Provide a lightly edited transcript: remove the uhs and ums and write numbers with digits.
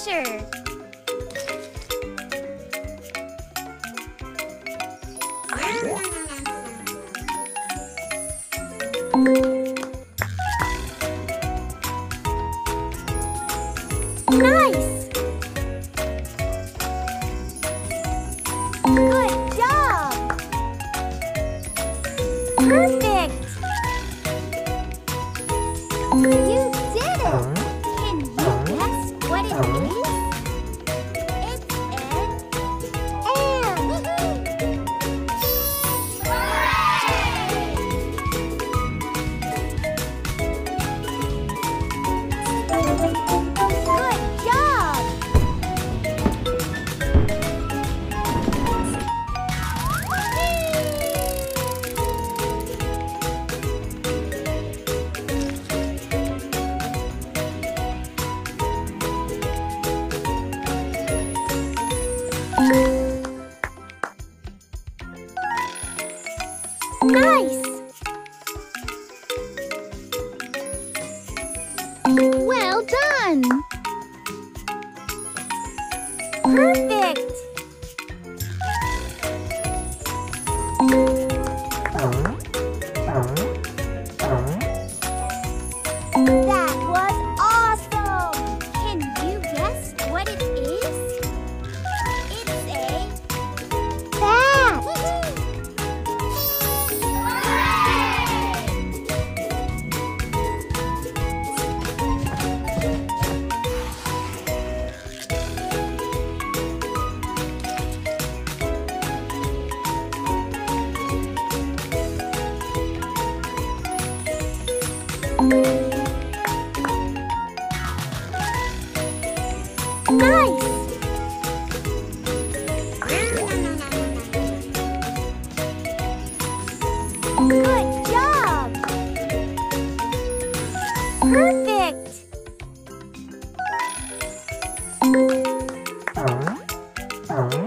picture. Nice! Good job! Perfect! You did it! Can you guess what it is? It's an ant! Good job! Nice! Well done! Perfect! That was awesome! Can you guess what it is? It's a bat! Nice! Good job! Perfect!